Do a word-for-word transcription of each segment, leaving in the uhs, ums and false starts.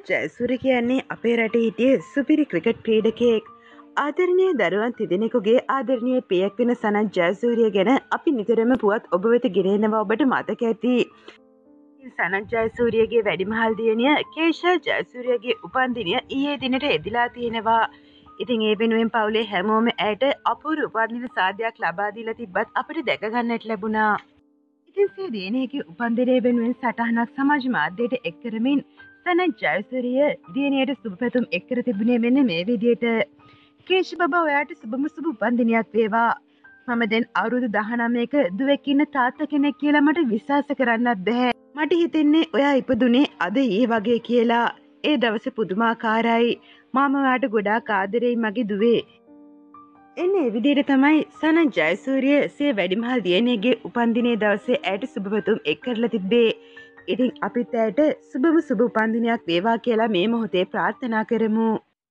ජයසූරිය කියන්නේ අපේ රටේ හිටිය සුපිරි ක්‍රිකට් ක්‍රීඩකයෙක්. ආදරණීය දරුවන් තිදෙනෙකුගේ ආදරණීය පියෙක් වෙන සනත් ජයසූරිය ගැන අපි නිතරම පුවත් ඔබ වෙත ගෙනෙනවා ඔබට මතක ඇති. සනත් ජයසූරියගේ වැඩිමහල් දියණිය කේෂා ජයසූරියගේ උපන්දිනය ඊයේ දිනට එදිලා තියෙනවා. ඉතින් ඒ වෙනුවෙන් පවුලේ හැමෝම ඇයට අපූර්ව උපන්දින සාදයක් ලබා දීලා තිබ්බත් අපිට දැක ගන්නට ලැබුණා. ඉතින් සිය දියණියගේ උපන්දිනය වෙනුවෙන් සටහනක් සමාජ මාධ්‍යයට එක් කරමින් සනත් ජයසූරිය දියණියට සුබ පැතුම් එක් කර තිබුණේ මෙන්න මේ විදියට. කේෂ් බබා ඔයාට සුබම සුබ උපන්දිනයක් වේවා. මම දැන් අවුරුදු දහනවයක දුවෙක් ඉන්න තාත්තා කෙනෙක් කියලා මට විශ්වාස කරන්නත් බැහැ. මට හිතෙන්නේ ඔයා ඉපදුනේ අද ඊ වගේ කියලා. ඒ දවස පුදුමාකාරයි. මම ඔයාට ගොඩාක් ආදරෙයි මගේ දුවේ. එන්නේ ඒ විදිහට තමයි සනත් ජයසූරිය සිය වැඩිමහල් දියණියගේ උපන්දිනයේ දවසේ ඇයට සුබ පැතුම් එක් කරලා තිබ්බේ. ඉතින් අපිත් ඇයට සුබම සුබ උපන්දිනයක් වේවා කියලා මේ මොහොතේ ප්‍රාර්ථනා කරමු.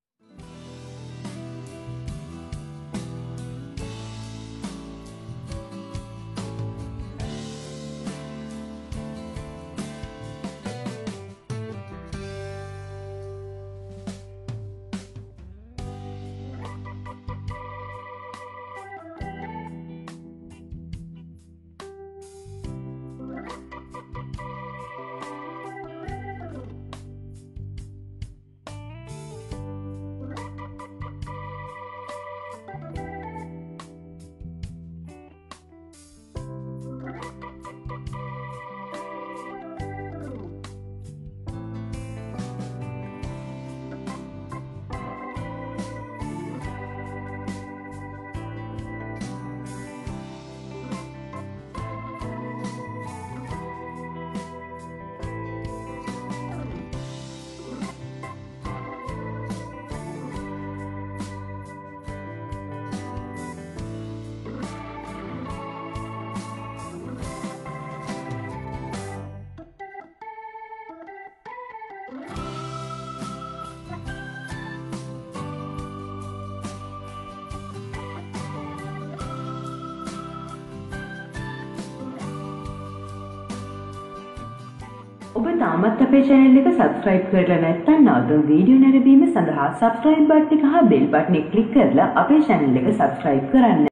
ඔබ තාමත් අපේ channel එක subscribe කරලා නැත්නම් නවතම වීඩියෝ නැරඹීම සඳහා subscribe බටන් එක හා bell බටන් එක click කරලා අපේ channel එක subscribe කරන්න.